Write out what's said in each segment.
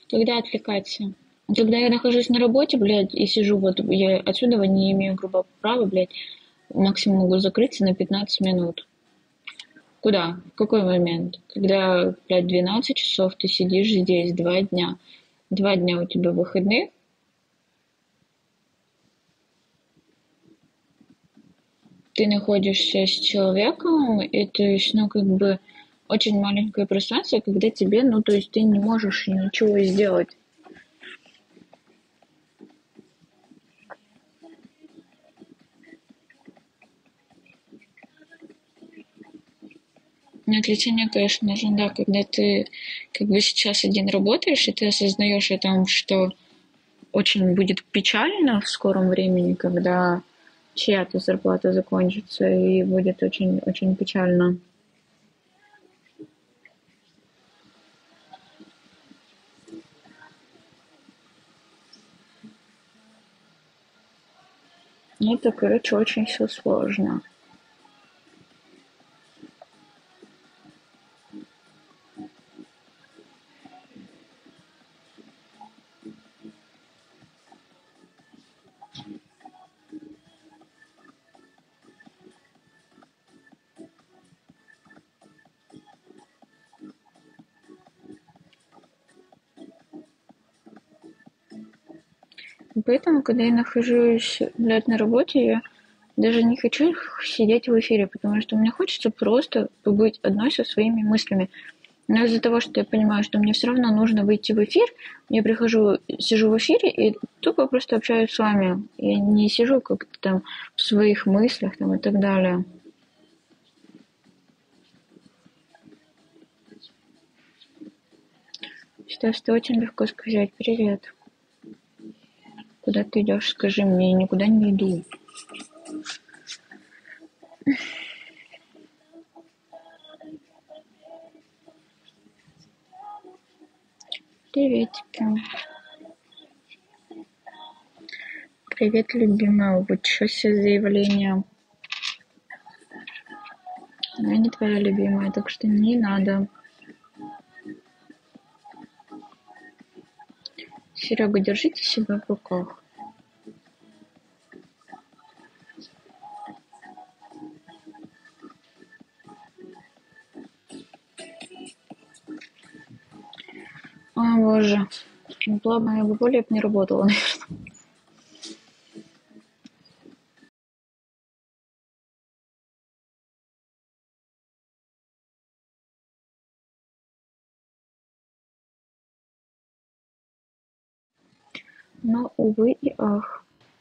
Когда отвлекаться? Когда я нахожусь на работе, блядь, и сижу, вот я отсюда не имею грубо права, блядь, максимум могу закрыться на 15 минут. Куда? В какой момент? Когда, блядь, 12 часов ты сидишь здесь 2 дня. 2 дня у тебя выходных, ты находишься с человеком, и то есть, ну, как бы, очень маленькое пространство, когда тебе, ну, то есть ты не можешь ничего сделать. Ну, отвлечение, конечно, нужно, да, когда ты как бы сейчас один работаешь, и ты осознаешь о том, что очень будет печально в скором времени, когда чья-то зарплата закончится, и будет очень-очень печально. Ну, это, короче, очень все сложно. И поэтому, когда я нахожусь, блядь, на работе, я даже не хочу сидеть в эфире, потому что мне хочется просто побыть одной со своими мыслями. Но из-за того, что я понимаю, что мне все равно нужно выйти в эфир, я прихожу, сижу в эфире и тупо просто общаюсь с вами. Я не сижу как-то там в своих мыслях там и так далее. Сейчас ты очень легко сказать «Привет». Куда ты идешь, скажи мне, я никуда не иду. Приветики. Привет, любимая. Вот что себе заявление. Но я не твоя любимая, так что не надо. Серега, держите себя в руках. О, боже. Была бы моя воля, я бы не работала. Но, увы и ах.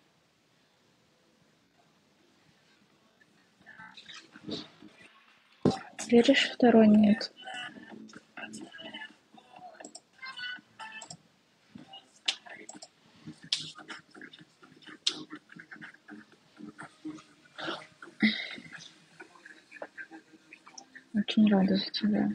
Веришь, второй нет. Очень рада за тебя.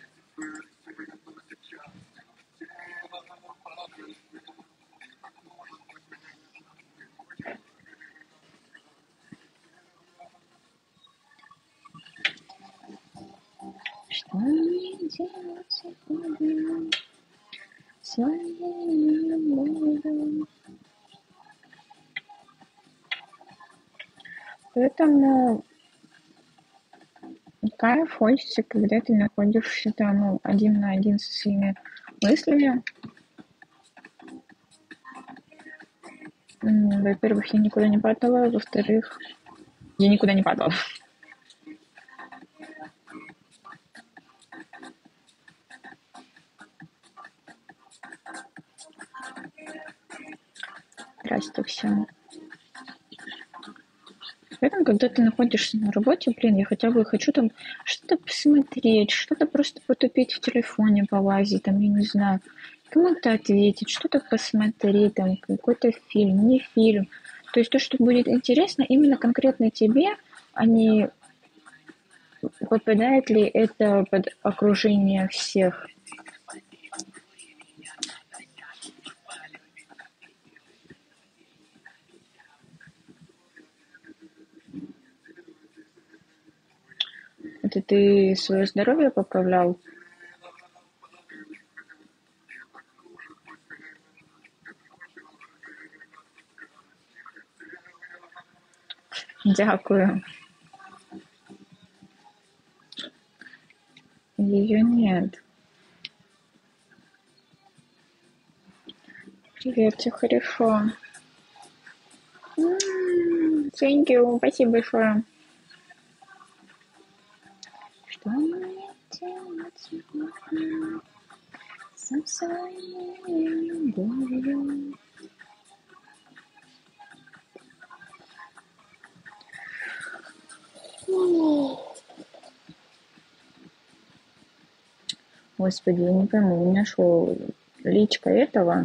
Что мне делать сегодня своей любовью? Поэтому кайф хочется, когда ты находишься там, ну, один на один со своими мыслями. Во-первых, я никуда не падала, во-вторых, я никуда не падала. Здрасте всем. Поэтому, когда ты находишься на работе, блин, я хотя бы хочу там что-то посмотреть, что-то просто потупить в телефоне, полазить, там, я не знаю, кому-то ответить, что-то посмотреть, там, какой-то фильм, не фильм. То есть то, что будет интересно именно конкретно тебе, а не попадает ли это под окружение всех. Это ты свое здоровье поправлял? Дякую. Ее нет. Привет, все хорошо. Thank you, спасибо большое. Что мне делать со своей любовью? Господи, я не пойму, у меня что, личка этого?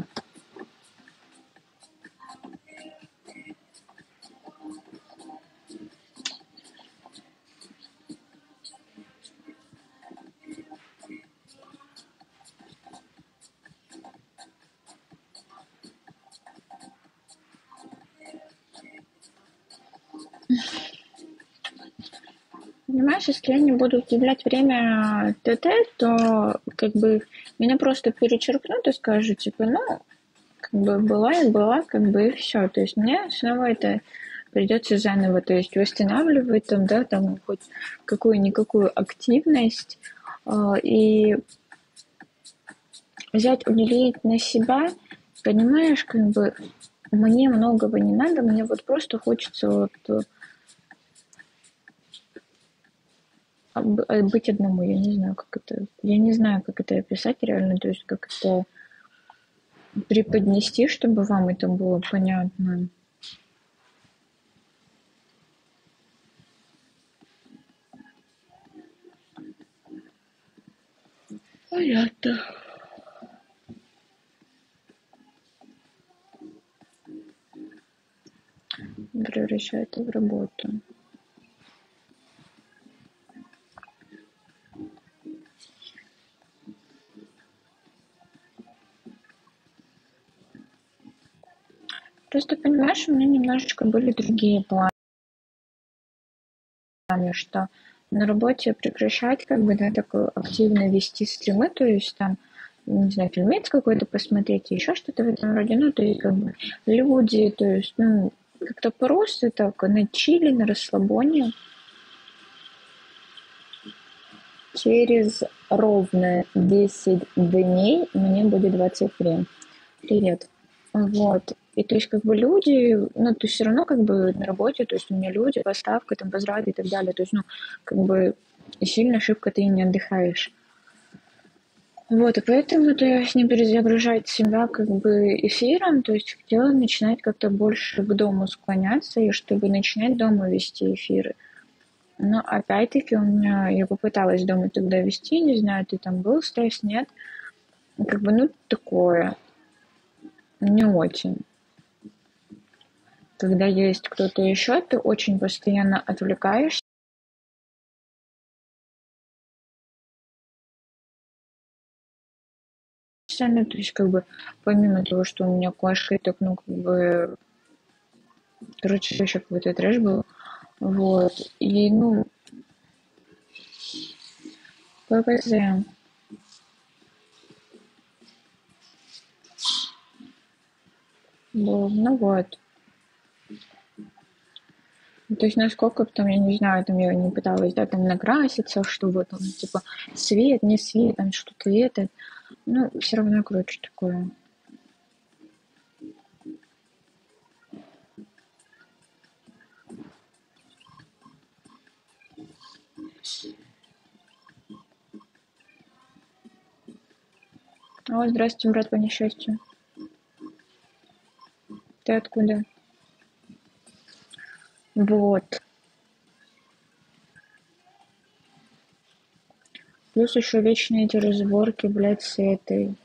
Понимаешь, если я не буду уделять время ТТ, то как бы меня просто перечеркнут и скажут, типа, ну, как бы была и была, как бы и все. То есть мне снова это придется заново, то есть восстанавливать там, да, там хоть какую-никакую активность и взять, уделить на себя, понимаешь, как бы мне многого не надо, мне вот просто хочется вот быть одному, я не знаю, как это описать реально, то есть как это преподнести, чтобы вам это было понятно. Понятно. Превращаю это в работу. Просто, понимаешь, у меня немножечко были другие планы, что на работе прекращать, как бы, да, такое активно вести стримы, то есть там, не знаю, фильмец какой-то посмотреть, еще что-то в этом роде, ну, то есть, как бы, люди, то есть, ну, как-то просто так, на чили, на расслабоне. Через ровно 10 дней мне будет 23. Привет. Вот. И то есть как бы люди, ну, ты все равно как бы на работе, то есть у меня люди, поставка, там, возврат и так далее. То есть, ну, как бы сильно шибко ты не отдыхаешь. Вот, и поэтому то есть не перезагружать себя как бы эфиром, то есть хотела начинать как-то больше к дому склоняться, и чтобы начинать дома вести эфиры. Но опять-таки у меня, я попыталась дома тогда вести, не знаю, ты там был стресс, нет? Как бы, ну, такое, не очень. Когда есть кто-то еще, ты очень постоянно отвлекаешься, ну, то есть, как бы, помимо того, что у меня кошка, так, ну, как бы, короче, еще какой-то трэш был, вот, и, ну, ППЗ, был, ну, вот. Ну, то есть, насколько там, я не знаю, там я не пыталась, да, там накраситься, чтобы там, типа, свет, не свет, там что-то это, ну, все равно, короче, такое. О, здравствуйте, брат, по несчастью. Ты откуда? Вот. Плюс еще вечные эти разборки, блядь, с этой,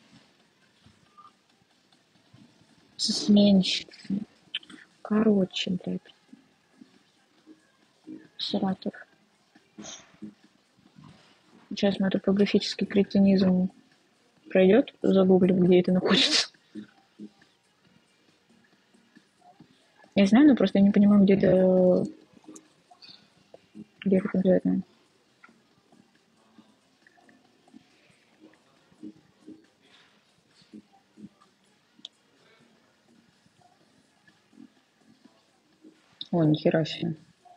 со сменщицей. Короче, блядь, Саратов. Сейчас мой топографический кретинизм пройдет, загуглим, где это находится. Я знаю, но просто не понимаю, где это конкретно. О, нихера себе.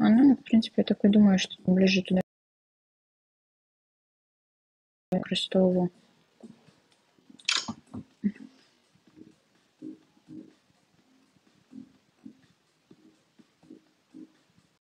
Ну, в принципе, я так и думаю, что ближе туда, к Ростову.